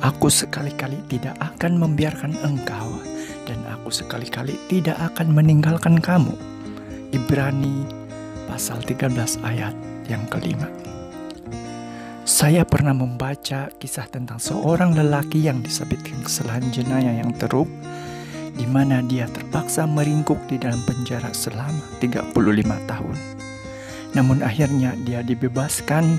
Aku sekali-kali tidak akan membiarkan engkau, dan aku sekali-kali tidak akan meninggalkan kamu. Ibrani pasal 13 ayat yang kelima. Saya pernah membaca kisah tentang seorang lelaki yang disabitkan kesalahan jenayah yang teruk, di mana dia terpaksa meringkuk di dalam penjara selama 35 tahun. Namun akhirnya dia dibebaskan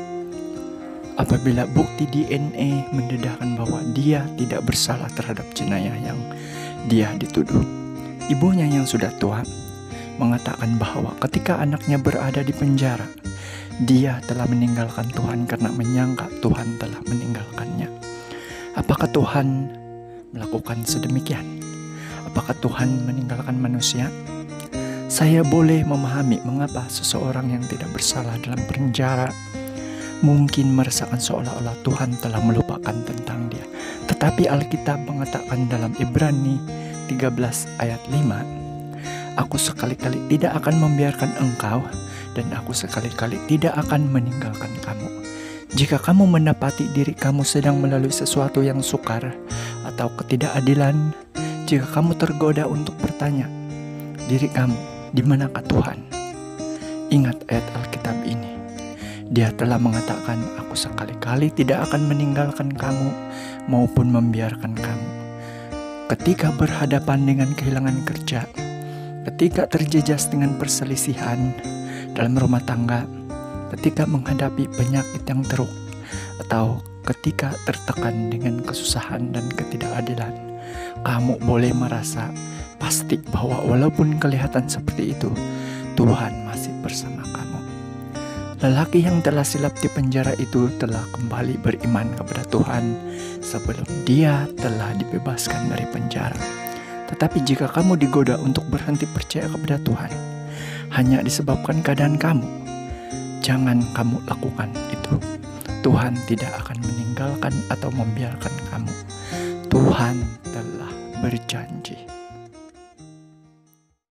apabila bukti DNA mendedahkan bahwa dia tidak bersalah terhadap jenayah yang dia dituduh. Ibunya yang sudah tua mengatakan bahwa ketika anaknya berada di penjara, dia telah meninggalkan Tuhan karena menyangka Tuhan telah meninggalkannya. Apakah Tuhan melakukan sedemikian? Apakah Tuhan meninggalkan manusia? Saya boleh memahami mengapa seseorang yang tidak bersalah dalam penjara mungkin merasakan seolah-olah Tuhan telah melupakan tentang dia. Tetapi Alkitab mengatakan dalam Ibrani 13 ayat 5, "Aku sekali-kali tidak akan membiarkan engkau, dan aku sekali-kali tidak akan meninggalkan kamu." Jika kamu mendapati diri kamu sedang melalui sesuatu yang sukar atau ketidakadilan, jika kamu tergoda untuk bertanya, diri kamu, di manakah Tuhan? Ingat ayat Alkitab ini. Dia telah mengatakan, "Aku sekali-kali tidak akan meninggalkan kamu maupun membiarkan kamu." Ketika berhadapan dengan kehilangan kerja, ketika terjejas dengan perselisihan dalam rumah tangga, ketika menghadapi penyakit yang teruk, atau ketika tertekan dengan kesusahan dan ketidakadilan, kamu boleh merasa pasti bahwa walaupun kelihatan seperti itu, Tuhan masih bersama kamu. Lelaki yang telah silap di penjara itu telah kembali beriman kepada Tuhan sebelum dia telah dibebaskan dari penjara. Tetapi jika kamu digoda untuk berhenti percaya kepada Tuhan hanya disebabkan keadaan kamu, jangan kamu lakukan itu. Tuhan tidak akan meninggalkan atau membiarkan kamu. Tuhan telah berjanji.